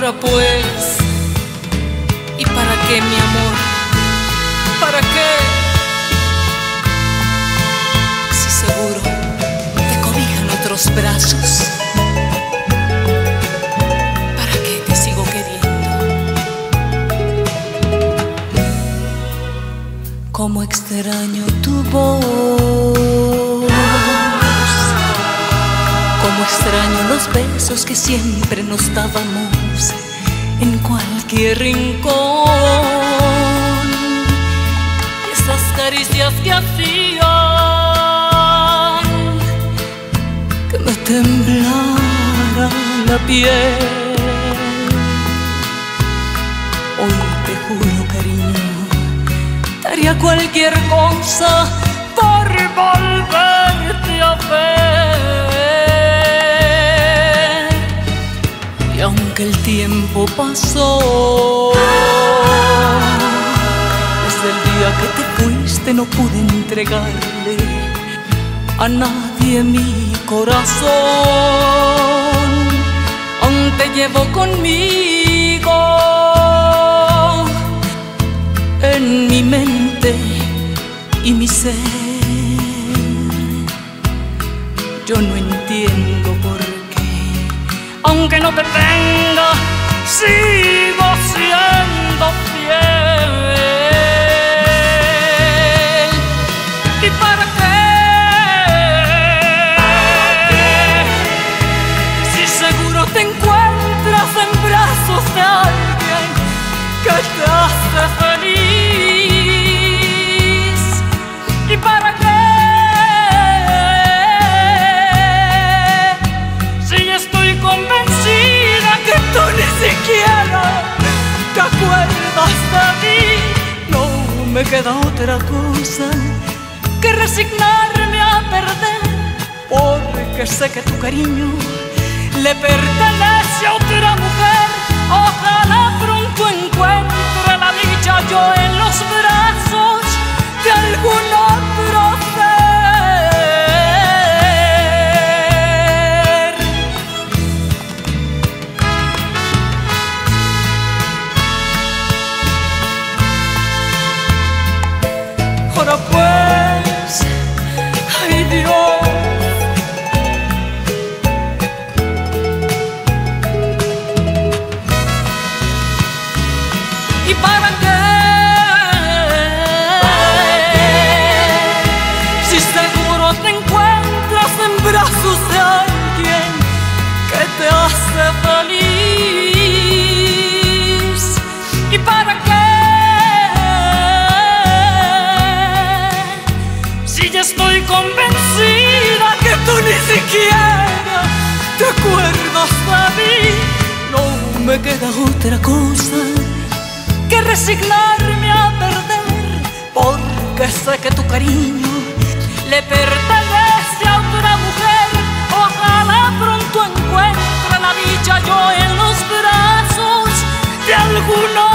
Ahora pues, ¿y para qué, mi amor? ¿Para qué? Si seguro te cobijan otros brazos, ¿para qué te sigo queriendo? Cómo extraño tu voz, cómo extraño los besos que siempre nos dábamos en cualquier rincón, y esas caricias que hacían que me temblara la piel. Hoy te juro, cariño, daría cualquier cosa por volverte a ver. Y aunque el tiempo pasó, desde el día que te fuiste no pude entregarle a nadie mi corazón. Aún te llevo conmigo en mi mente y mi ser. Yo no entiendo por qué, aunque no te tenga, sigo siendo fiel. ¿Y para qué? Si seguro te encuentras en brazos de alguien que te hace feliz. ¿Y para qué? Si ya estoy convencida que tú ni siquiera te acuerdas de mí. No me queda otra cosa que resignarme a perder, porque sé que tu cariño le pertenece a otra mujer. Ojalá pronto encuentre la dicha yo en los brazos de algún otro ser. Ahora pues, ay Dios, ¿y para qué? Si seguro te encuentras en brazos de alguien que te hace feliz. ¿Y para qué? Si ya estoy convencida que tú ni siquiera te acuerdas de mí. No me queda otra cosa que resignarme a perder, porque sé que tu cariño le pertenece a otra mujer. Ojalá pronto encuentre la dicha yo en los brazos de alguno